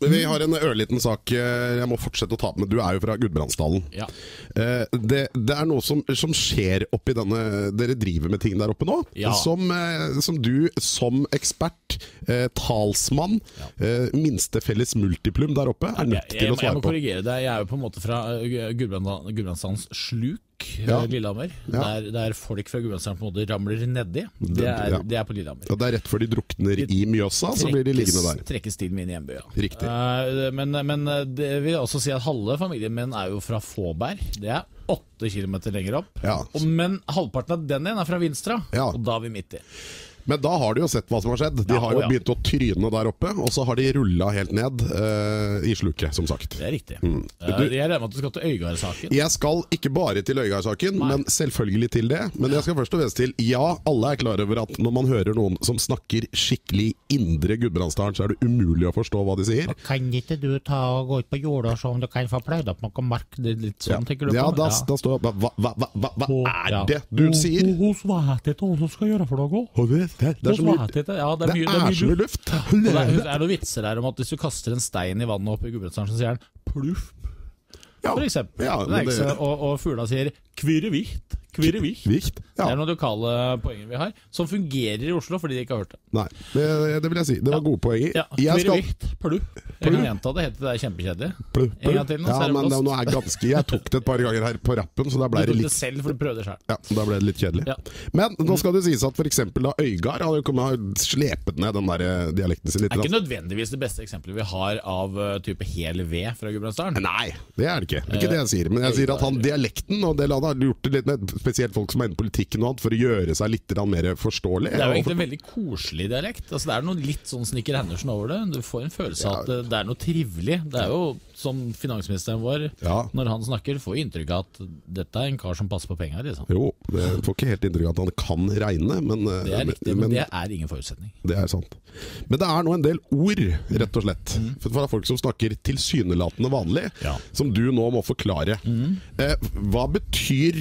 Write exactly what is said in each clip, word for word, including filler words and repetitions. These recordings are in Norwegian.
Vi har en ørliten sak jeg må fortsette å ta med. Du er jo fra Gudbrandsdalen. Ja. Det, det er noe som, som skjer oppi denne. Dere driver med ting der oppe nå, ja. som, som du som ekspert, eh, talsmann, ja. eh, minste felles multiplum der oppe er nødt jeg, jeg, til å svare på. Jeg må korrigere det. Jeg er jo på en måte fra Gudbrandsdalens sluk, ja. Lillehammer, ja. Der, der folk fra Gudbrandsdalen på en måte ramler nedi. Det er, ja. det er på Lillehammer. Og det er rett før de drukner i Mjøsa, så blir de liggende der. Trekkes til min hjemby, ja. Riktig. Uh, men, men det vil også si at halve familien min er jo fra Fåberg. Det er åtte kilometer lenger opp. Ja. Og, men halvparten av den igjen er fra Vinstra, ja. Og da er vi midt i. Men da har de jo sett hva som har skjedd. De ja, har jo ja. begynt å tryne der oppe, og så har de rullet helt ned uh, i sluket, som sagt. Det er riktig. Mm. Uh, du, jeg regner med at du skal til Øygard-saken. Jeg skal ikke bare til Øygard-saken, men selvfølgelig til det. Men jeg skal først og fremst til, ja, alle er klar over at når man hører noen som snakker skikkelig indre Gudbrandsdalen, så er det umulig å forstå hva de sier. Kan ikke du ta og gå ut på jorda og se om du kan få pløyd opp noe mark? Det er litt sånn, ja. tenker du på? Ja, da, ja. da står det, hva, hva, hva, hva, hva er det du sier? Hos hva er det du skal gjøre for noe? Det, det er så mye, det, ja, det er mye, det er det er mye luft. luft. Og det er, er det noen vitser der om at hvis du kaster en stein i vannet oppe i Gudbrandsdalen, så sier den pluff, ja. for eksempel. Ja, det det... Og, og fugla sier kvirrevikt. Kvirrevikt. Ja. Det er noen lokale poenger vi har, som fungerer i Oslo fordi de ikke har hørt det. Nei, det, det vil jeg si. Det var ja. gode poenger. Ja, kvirrevikt, pluff. Jeg kan gjenta det, heter det er kjempekjedelig. Pluff, pluff. Ja, men det, nå er ganske, jeg tok det et par ganger her på rappen, så da ble du det litt... Du tok det selv, for du prøvde det selv. Ja, da ble det litt kjedelig. Ja. Men nå skal det sies at for eksempel da Øygard har kommet slepet ned den der dialekten sin litt. Det er ikke nødvendigvis det beste eksempelet vi har av uh, type hel V fra Gudbrandsdalen. Nei, det er det ikke. Det er ikke det jeg sier. Men jeg sier at han dialekten, og det landet har gjort det litt med spesielt folk som er inne i politikken og annet, for å gjøre seg litt mer forståelig. Det er jo egentlig en veldig koselig dialekt. Altså, det er noe litt sånn Snikker Henderson over det. Du får en følelse av ja. at det er noe trivelig. Det er jo som finansministeren vår, ja. når han snakker, får inntrykk av at dette er en kar som passer på penger. Liksom. Jo, det får ikke helt inntrykk av at han kan regne, men det er riktig, men, men det er ingen forutsetning. Det er sant. Men det er nå en del ord, rett og slett, mm. for det er folk som snakker tilsynelatende vanlig, ja. som du nå må forklare. Mm. Eh, hva betyr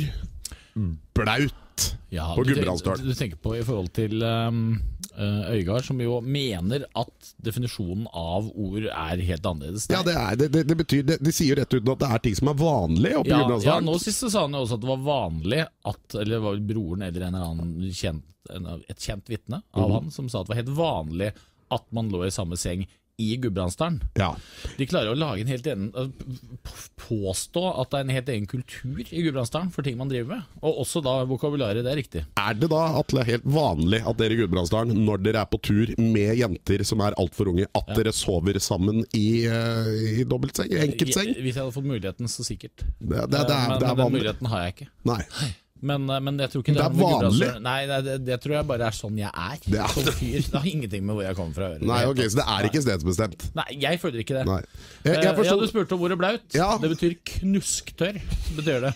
blaut ja, på Gudbrandsdalen? Du, du tenker på i forhold til um, Øygard, som jo mener at definisjonen av ord er helt annerledes. Ja, det, er, det, det, det betyr det, de sier rett ut at det er ting som er vanlig oppe ja, i Gudbrandsdalen. Ja, nå sist sa han jo også at det var vanlig at, eller var broren eller en eller annen kjent, en, et kjent vitne av mm. han, som sa at det var helt vanlig at man lå i samme seng i Gudbrandsdalen. Ja. De klarer å lage en helt egen, påstå at det er en helt egen kultur i Gudbrandsdalen for ting man driver med. Og også da vokabularet, det er riktig. Er det da at det er helt vanlig at dere i Gudbrandsdalen, når dere er på tur med jenter som er alt for unge, at ja. dere sover sammen i, i dobbeltseng, i enkeltseng? Hvis jeg hadde fått muligheten, så sikkert. Det, det, det, det er, men, det er men den muligheten har jeg ikke. Nei. Men, men jeg tror ikke det er vanlig. Nei, det, det tror jeg bare er sånn jeg er. Det, er. Som fyr. Det har ingenting med hvor jeg kommer fra å gjøre. Nei, ok, så det er ikke stedsbestemt? Nei, jeg føler ikke det. Nei. Jeg, jeg forstår... ja, du spurte om ordet blaut. Ja. Det betyr knusktørr. Betyr det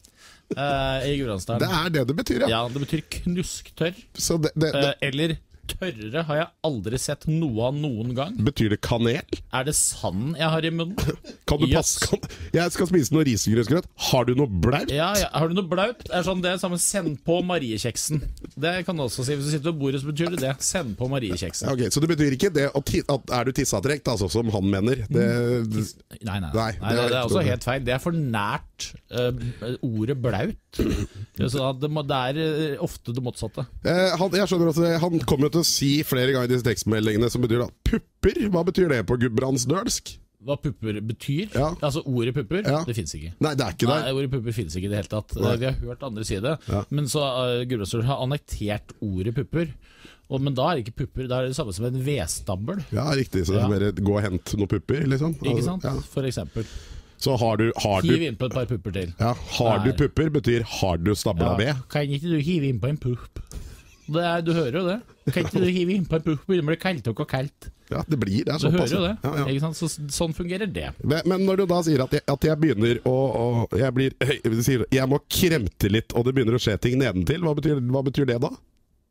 uh, i Gudbrandsdalen. Det er det det betyr, ja. Ja, det betyr knusktørr. Så det, det, det... Uh, eller tørre har jeg aldri sett noe av noen gang. Betyr det kanel? Er det sand jeg har i munnen? Kan du passe? Kan... Jeg skal spise noe risgrøt. Har du noe blaut? Ja, ja, har du noe blaut? Det er sånn, det er samme send på Mariekjeksen. Det kan du også si. Hvis du sitter ved bordet, så betyr det det. Send på Mariekjeksen. Ok, så det betyr ikke det at er du tissatrekt, altså, som han mener? Det... Nei, nei, nei, nei, det, det er også helt feil. Det er for nært uh, ordet blaut. Så det, må, det er ofte det motsatte. Eh, han, jeg skjønner også, han kommer jo til å si flere ganger i disse tekstmeldingene som betyr da pupper. Hva betyr det på gudbrandsdølsk? Hva pupper betyr? Ja. Altså ordet pupper, ja. Det finnes ikke. Nei, det er ikke det. Nei, ordet pupper finnes ikke i det hele tatt. Nei. Vi har hørt andre si det, ja. Men så uh, Gudbrandsdølen har annektert ordet pupper. Og, men da er det ikke pupper, da er det det samme som en vedstabbel. Ja, riktig, så det er mer gå og hent noen pupper, liksom. Ikke sant, ja. For eksempel. Så har du, har hiv du, inn på et par pupper til. Ja, har Nei. du pupper betyr har du stabla ved. Ja. Kan ikke du hive inn på en pupp? Det er, du hører jo det. Kan ikke du hive inn på en pupp? Det blir kaldt og kaldt. Ja, det blir det. Du hører jo det. Ja, ja. Ikke sant? Så, sånn fungerer det. Men, men når du da sier at jeg, at jeg begynner å, å jeg, blir, jeg, sier, jeg må kremte litt, og det begynner å skje ting nedentil, hva betyr, hva betyr det da?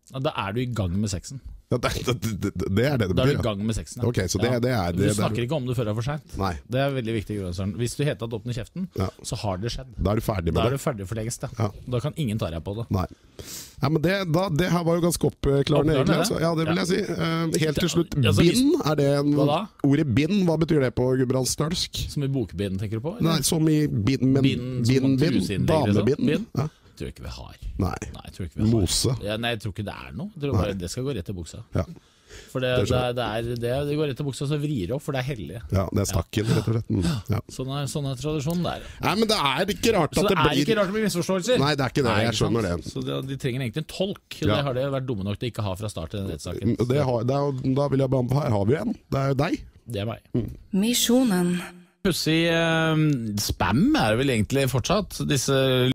Da er du i gang med sexen. Ja, det, det, det, det er det det betyr. Da er du i gang med sexen. Ja. Ok, så det, ja. det er det, Du snakker ikke om det før det er for sent. Nei. Det er veldig viktig. Hvis du heter at åpne kjeften, ja. så har det skjedd. Da er du ferdig med da det. Da er du ferdig for lengst. Ja. Da kan ingen ta deg på det. Nei. Ja, men det, da, det her var jo ganske oppklarende, egentlig. Altså. Ja, det vil jeg si. Uh, helt til slutt, altså, hvis, bind, er det en, hva da? ordet bind, hva betyr det på gudbrandsdølsk? Som i bokbind, tenker du på? Eller? Nei, som i bind, men bind, bind, bind damebind. Bind? Ja. Tror jeg ikke vi har. Nei, nei jeg tror ikke vi har. Mose. Ja, nei, jeg tror ikke det er noe. Jeg tror bare, det skal gå rett i buksa. Ja. For det, det, er, det, er, det, det går rett i buksa, så vrir det opp, for det er hellig. Ja, det er stakken, rett og slett. Ja. Sånn er, sånn er tradisjonen der. Nei, men det er ikke rart at så det, det blir... er ikke rart det blir misforståelser. Nei, det er ikke det, jeg skjønner det. Så det, de trenger egentlig en tolk. Ja. Det har de vært dumme nok til å ikke ha fra start i den rettssaken. Det har, det er, da vil jeg bare, her har vi en. Det er jo deg. Det er meg. Mm. Misjonen. Pussig uh, spam er det vel egentlig fortsatt. Disse